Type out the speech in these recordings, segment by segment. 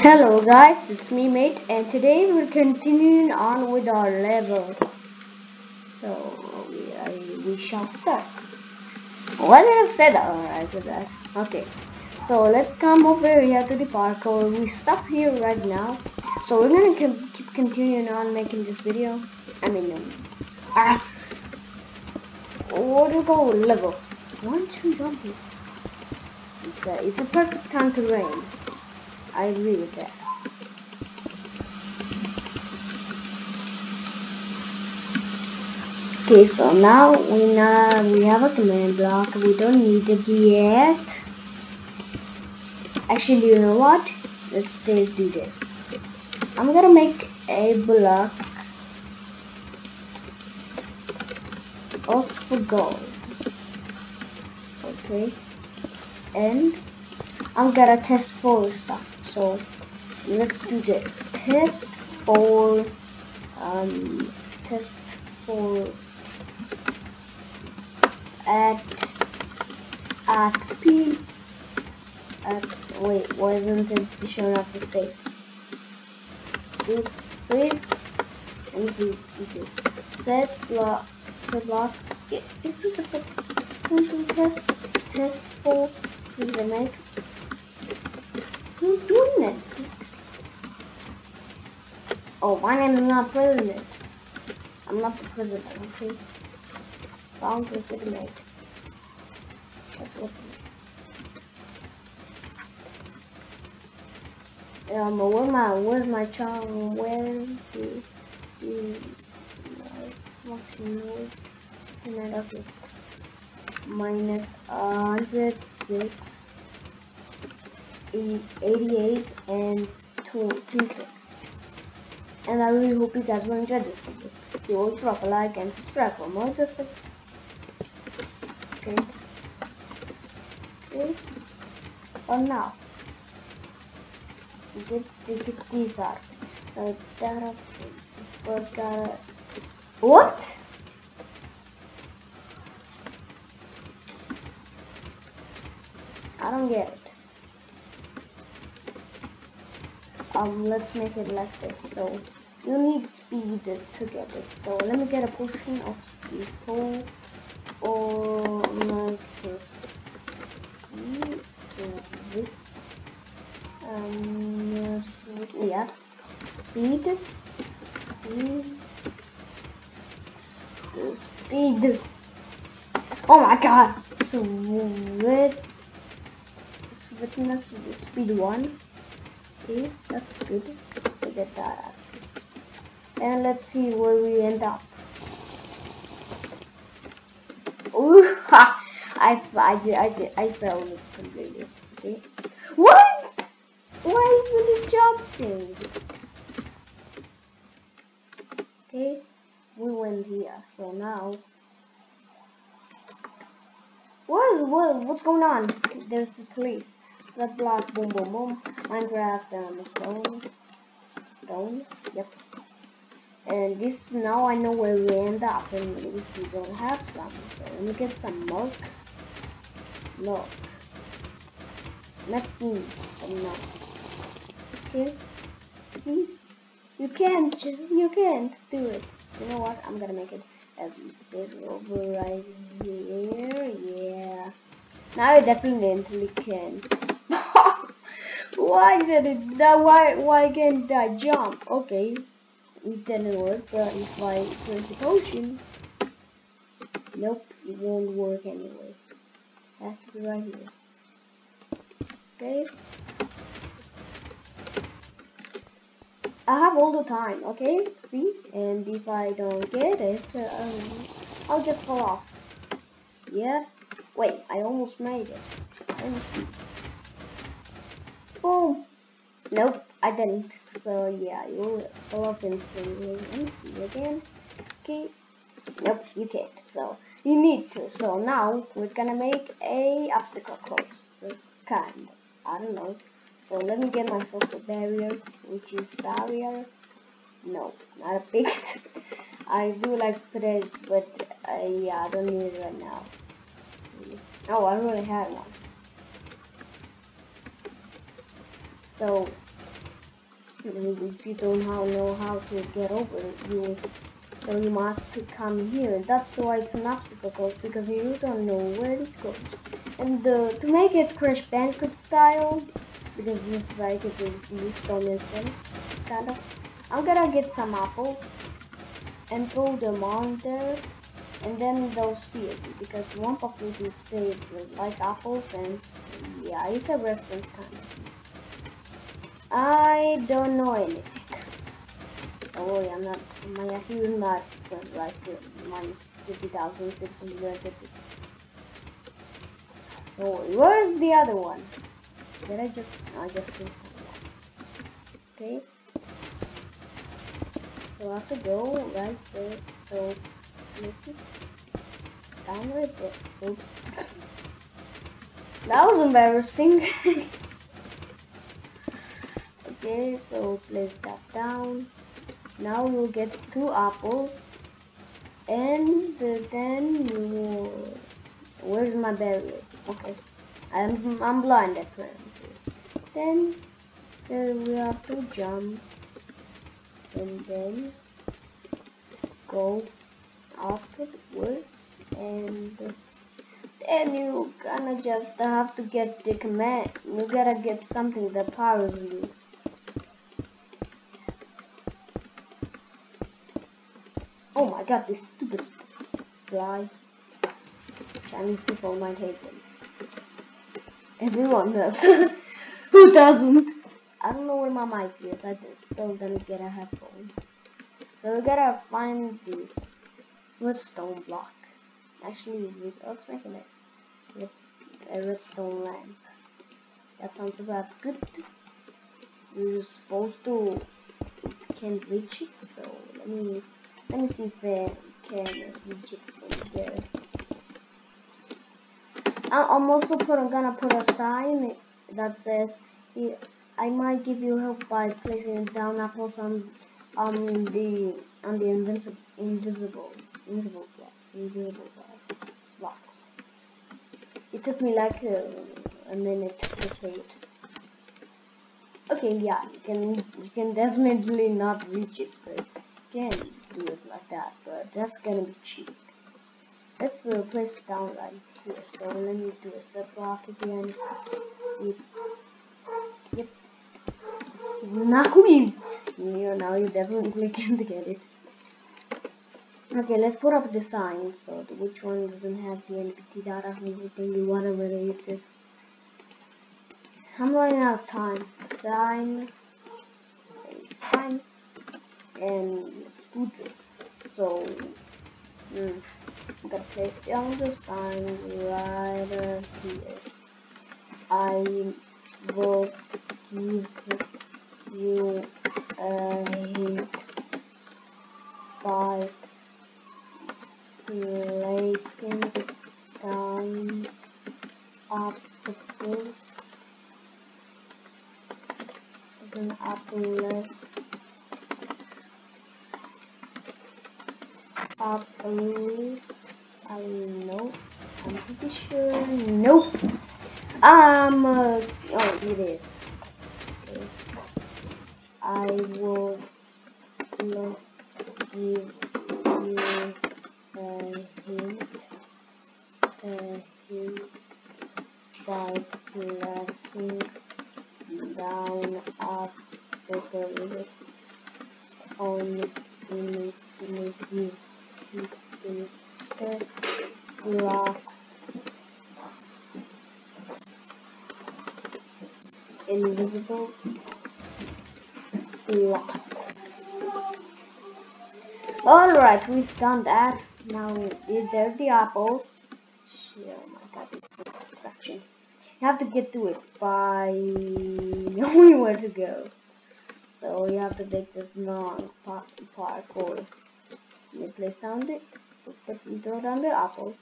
Hello guys, it's me mate, and today we're continuing on with our level. So we shall start. Why did I say that? Alright, with that. Okay, so let's come over here to the parkour. We stop here right now, so we're gonna keep continuing on making this video. What do we go level? 1, 2, jumping. It's a perfect time to rain. I agree with that. Okay, so now we have a command block. We don't need it yet. Actually, you know what? Let's do this. I'm gonna make a block of gold. Okay, and I'm gonna test for stuff. So let's do this. Test for test for at P. Wait, why isn't it showing up the states? Please, let me see this. Set block. It's just a function test for is the make. It's not doing it. Oh, my name is not president. I'm not the president, okay? Found legitimate. That's what it is. Where's my charm? Where's the function node? Okay. Minus 106, 88, and 2. And I really hope you guys will enjoy this video. If you will drop a like and subscribe for more just like okay. For now. Get these out. What? I don't get it. Let's make it like this. So you need speed to get it. So let me get a potion of speed. Yeah, speed. Oh my god, sweetness, speed 1. Okay, that's good. We get that out. And let's see where we end up. Ooh, ha! I failed it completely. Okay. What? Why isn't it jumping? Okay, we went here. So now, what's going on? There's the police. Set block, boom, boom, boom. Minecraft, stone. Yep. And this now I know where we end up, and if we don't have some, so let me get some milk. Let's see some milk. Okay. See, you can't do it. You know what? I'm gonna make it a bit over right here. Yeah. Now I definitely can. Why did it? Why can't I jump? Okay. It didn't work, but if I press the potion, nope, it won't work anyway. It has to be right here. Okay. I have all the time, okay? See? And if I don't get it, I'll just fall off. Yeah. Wait, I almost made it. Let me see. Boom. Nope, I didn't. So yeah, you'll fall off instantly. Let me see again. Okay. Nope, you can't. So you need to. So now we're gonna make a obstacle course. Kind. I don't know. So let me get myself a barrier, which is barrier. No, not a big. I do like this, but yeah, I don't need it right now. Oh, I already had one. So If you don't know how to get over it, so you must come here. That's why it's an obstacle course, because you don't know where it goes. And to make it Crash Bandicoot style, because this like it is used on itself, kind of, I'm gonna get some apples and throw them on there, and then they'll see it, because Wumpa Fruit is favorite like apples, and yeah, it's a reference kind of. I don't know anything. Oh yeah, I'm not. My IQ is not like minus 50,650. Oh, where's the other one? Did I just? No, I just did that. Okay. So I have to go right there. So this is down right there. Oops. That was embarrassing. Okay, so place that down. Now you'll get 2 apples, and then you will. Where's my barrier? Okay, I'm blind apparently. Then we have to jump, and then go upwards, and then you gonna just have to get the command. You gotta get something that powers you. Oh my god, this stupid fly. Chinese people might hate them. Everyone does. Who doesn't? I don't know where my mic is. I just still didn't get a headphone. So we gotta find the redstone block. Actually, let's make a redstone lamp. That sounds about good. We're supposed to can't reach it, so let me see if I can reach it from there. I'm also gonna put a sign that says I might give you help by placing down apples on the invisible blocks. It took me like a minute to say it. Okay, yeah, you can definitely not reach it, but you can do it like that. But that's gonna be cheap. Let's place it down right here. So let me do a set block again. Yep. Now you definitely can't get it. Okay, let's put up the sign. So which one doesn't have the NPT data and everything? You wanna read this? I'm running out of time. Sign, and let's do this. So I'm gonna place down the sign right here. I will give you a hint by placing down apples and apples I know, I'm pretty sure. Nope. Oh, it is. Okay. I will give you a hint by pressing down apples on invisible blocks. Invisible blocks. Alright, we've done that. Now, there's the apples. Oh my god, these distractions. You have to get to it by knowing where to go. So you have to take this long parkour. You place down the, throw down the apple.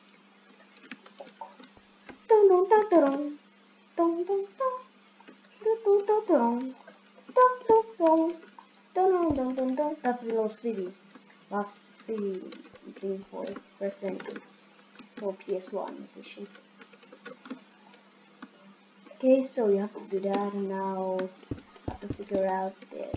Dun dun dun dun dun dun dun dun dun dun dun dun dun dun. That's the little city. Last city thing for PS1 edition. Okay, so you have to do that now. have to figure out this.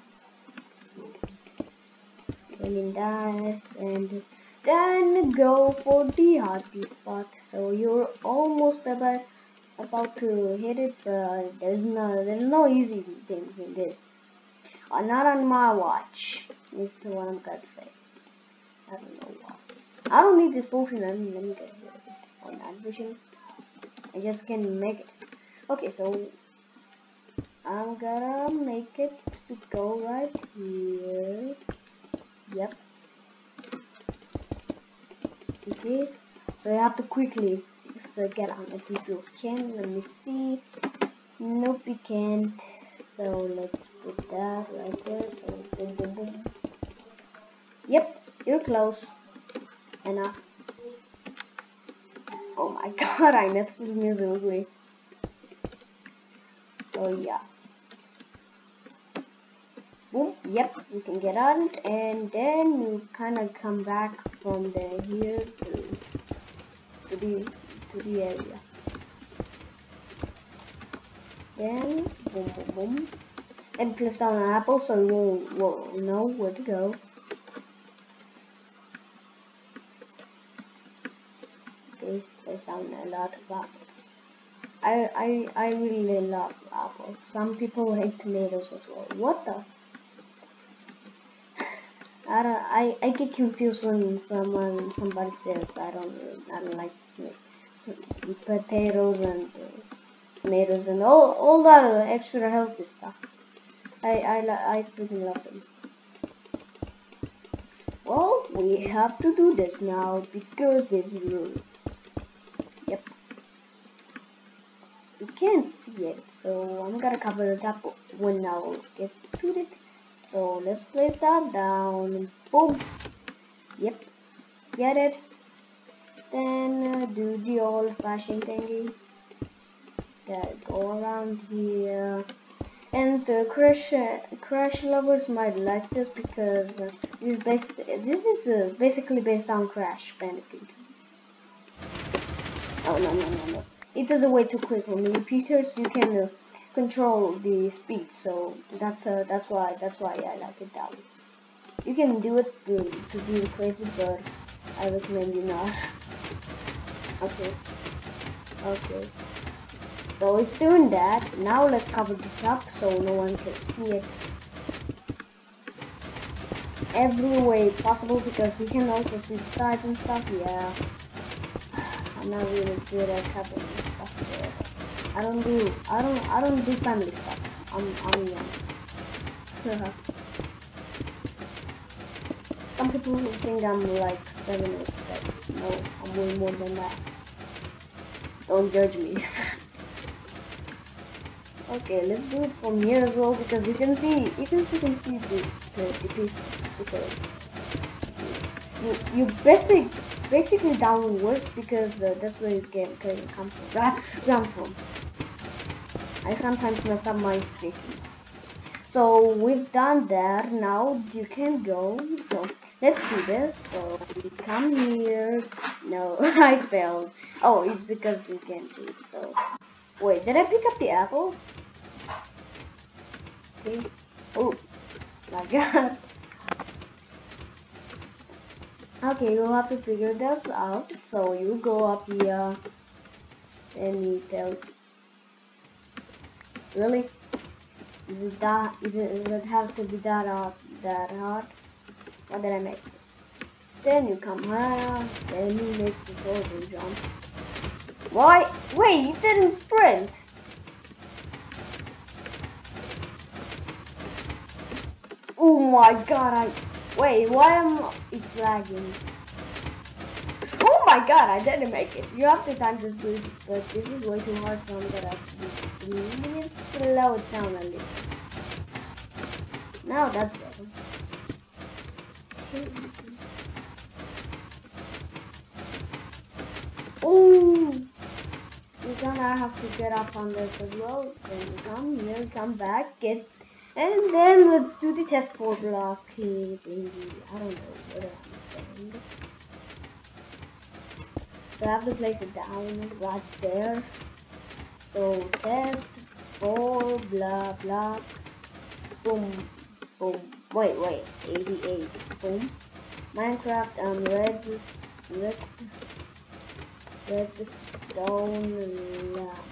Rolling dice and then go for the hardy spot. So you're almost about to hit it, but there's no easy things in this. Not on my watch. Is what I'm gonna say. I don't know why. I don't need this potion. Let me get rid of it. On that vision, I just can make it. Okay, so I'm gonna make it to go right here. Yep. Okay. So you have to quickly get on it if you can. Let me see. Nope, you can't. So let's put that right there. So boom, boom, boom. Yep, you're close. Enough. Oh my god, I messed it miserably. So yeah. Boom. Yep, you can get on it, and then you kind of come back from here to the area. Then boom, boom, boom. And place down an apple so you won't know where to go. Okay, place down a lot of apples. I really love apples. Some people hate tomatoes as well. What the? I get confused when somebody says I don't like potatoes and tomatoes and all that extra healthy stuff. I freaking love them. Well, we have to do this now because this is rude. Yep. You can't see it, so I'm gonna cover it up when I'll get to it. So let's place that down. Boom. Yep. Get it. Then do the old-fashioned thingy. Go around here. And Crash lovers might like this because this is basically based on Crash Bandicoot. Oh no! It is a way too quick for me. Repeaters, you can control the speed, so that's why I like it that way. You can do it to be crazy, but I recommend you not. Okay. So it's doing that. Now let's cover the top so no one can see it every way possible because you can also see the sides and stuff. Yeah, I'm not really good at covering stuff there. I don't do family stuff. I'm young. Some people think I'm like 7 or 6. No, I'm way more than that. Don't judge me. Okay, let's do it from here as well because you can see the pieces because you basically downward because that's where you can come from. I sometimes mess up my speaking. So we've done that. Now you can go. So let's do this. So we come here. No, I failed. Oh, it's because we can't do it. So wait, did I pick up the apple? Okay. Oh my god. Okay, you'll have to figure this out. So you go up here and you tell. Really? Does it have to be that hard? Or did I make this? Then you come here, then you make this whole jump. Why? Wait, you didn't sprint! Oh my god, wait, why am it's lagging? Oh my god, I didn't make it. You have to time this boost, but this is way too hard, so I'm gonna slow it down a little. Now that's better. Oh, you're gonna have to get up on this as well. Then you come here, come back, and then let's do the test for blocking. I don't know what I'm saying. So I have to place it down right there. So test 4 blah blah boom boom. Wait 88 boom. Minecraft red redstone lamp.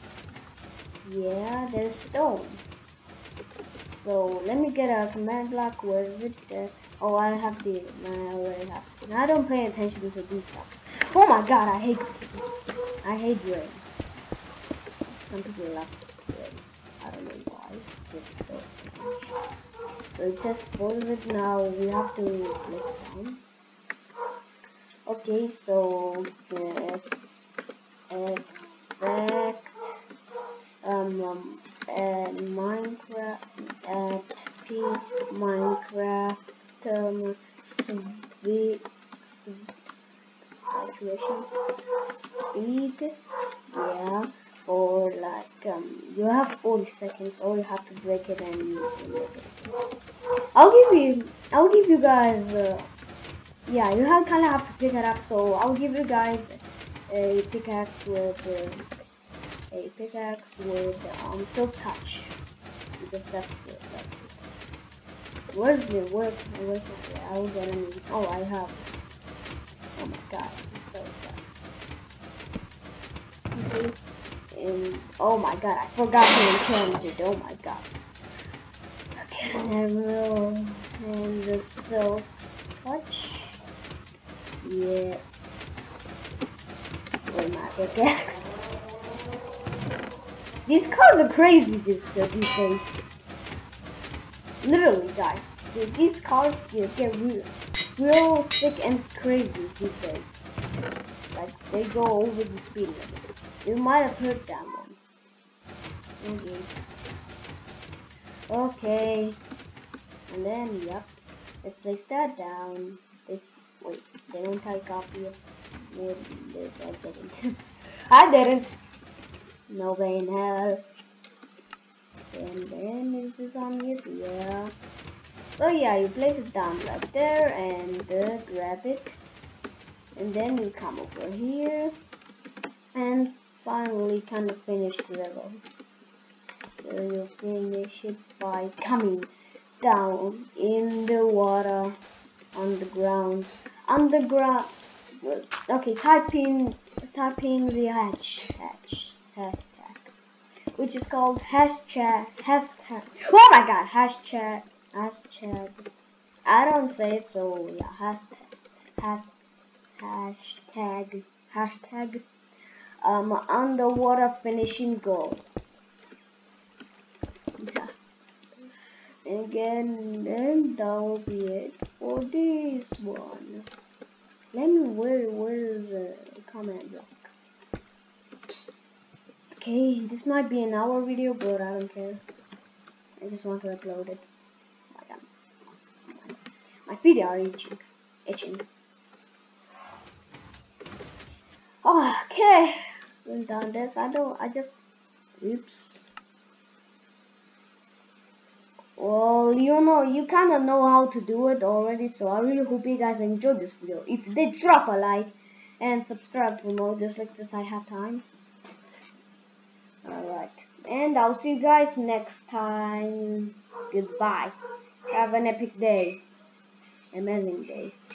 Yeah, there's stone. So let me get a command block. Where is it? Oh, I have the. I already have. Now I don't pay attention to these stuff. Oh my God, I hate this. I hate rain. Some people love rain. I don't know why. It's so strange. So it says pause it now. We have to place it down. Okay, so effect Minecraft at p Minecraft speed speed, yeah, or like you have 40 seconds, or you have to break it and make it. I'll give you guys yeah, you kind of have to pick it up, so I'll give you guys a pickaxe with silk touch, because that's it. Where's the work? I'll get any. Oh, I have. Oh my God, I'm so sad. Okay. And oh my God, I forgot to enchant it. Oh my God. Okay, emerald and the silk touch. Yeah. Where's my pickaxe? These cars are crazy these days. Literally, guys, these cars get real sick and crazy these days. Like, they go over the speed limit. You might have heard that one. Okay. Okay. And then, yep. Let's place that down. Wait, they don't type copy it. No, I didn't. I didn't. No way in hell. And then, is this on it? Yeah. So yeah, you place it down right there and grab it, and then you come over here and finally kind of finish the level. So you finish it by coming down in the water, on the ground, okay, type in the hashtag, which is called hashtag. Oh my God, hashtag. I don't say it, so yeah, hashtag underwater finishing goal. Yeah. Again, and that will be it for this one. Let me where's the comment block? Okay, this might be an hour video, but I don't care. I just want to upload it. My feet are itching. Oh, okay. We've done this. Oops. Well, you kind of know how to do it already, so I really hope you guys enjoyed this video. If you did, drop a like and subscribe for more, just like this I have time. Alright, and I'll see you guys next time. Goodbye. Have an epic day. Amazing day.